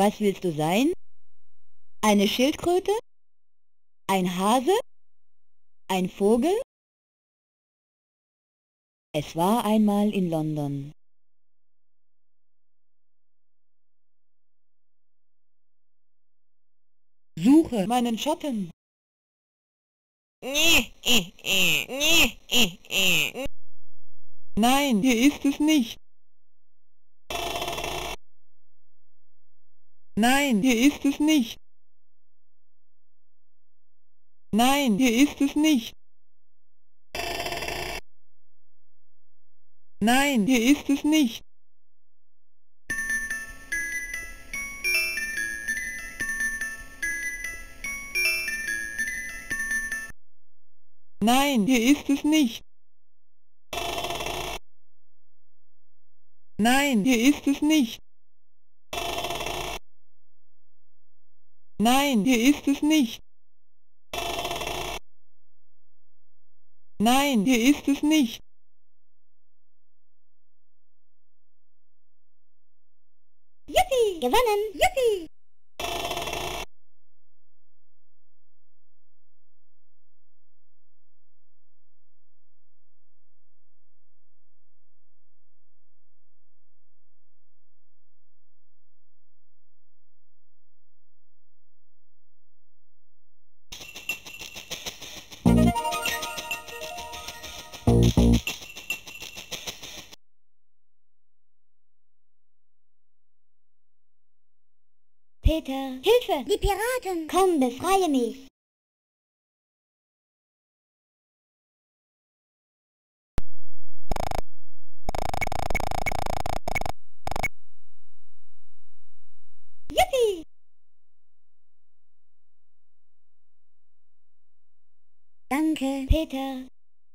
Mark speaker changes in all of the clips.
Speaker 1: Was willst du sein? Eine Schildkröte? Ein Hase? Ein Vogel? Es war einmal in London. Suche meinen Schatten. Nein, hier ist es nicht. Nein, hier ist es nicht. Nein, hier ist es nicht. Nein, hier ist es nicht. Nein, hier ist es nicht. Nein, hier ist es nicht. Nein, hier ist es nicht. Nein, hier ist es nicht.
Speaker 2: Yippie! Gewonnen! Yippie!
Speaker 1: Peter,
Speaker 2: Hilfe! Die Piraten! Komm, befreie mich! Yippie! Danke,
Speaker 1: Peter,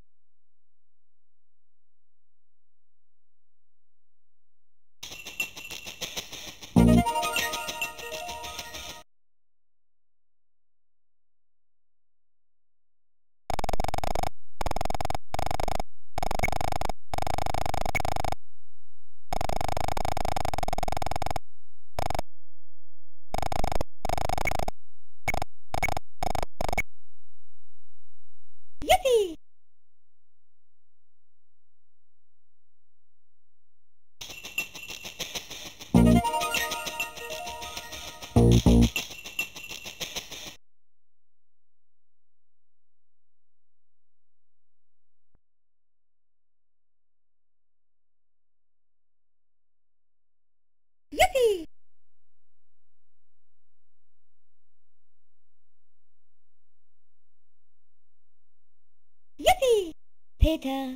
Speaker 2: Yippie! Yippie! Yippie!
Speaker 1: Peter,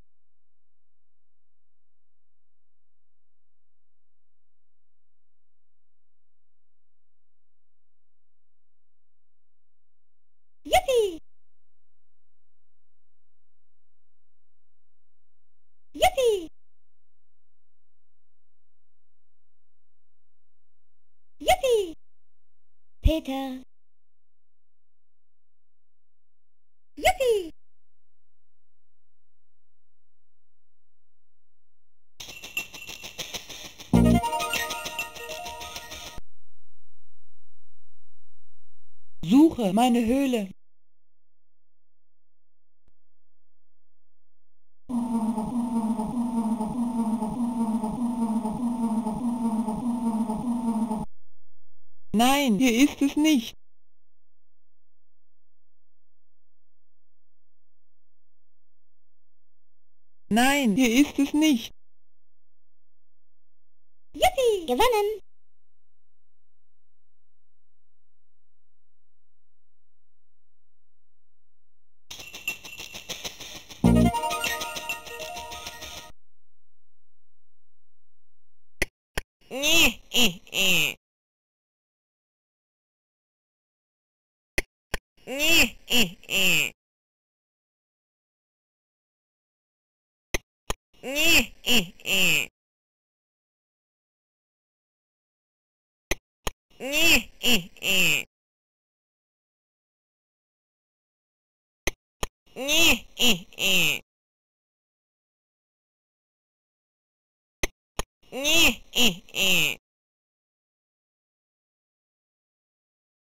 Speaker 2: Yippie! Yippie! Yippie!
Speaker 1: Peter,
Speaker 2: Yippie!
Speaker 1: suche meine Höhle. Nein, hier ist es nicht. Nein, hier ist es nicht.
Speaker 2: Yippie! Gewonnen!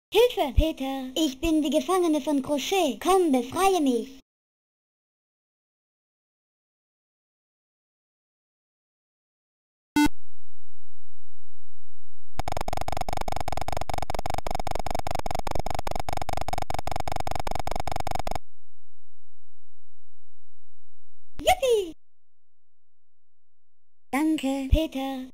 Speaker 2: Hilfe, Peter. Ich bin die Gefangene von Crochet. Komm, befreie mich. Yippie! Danke, Peter.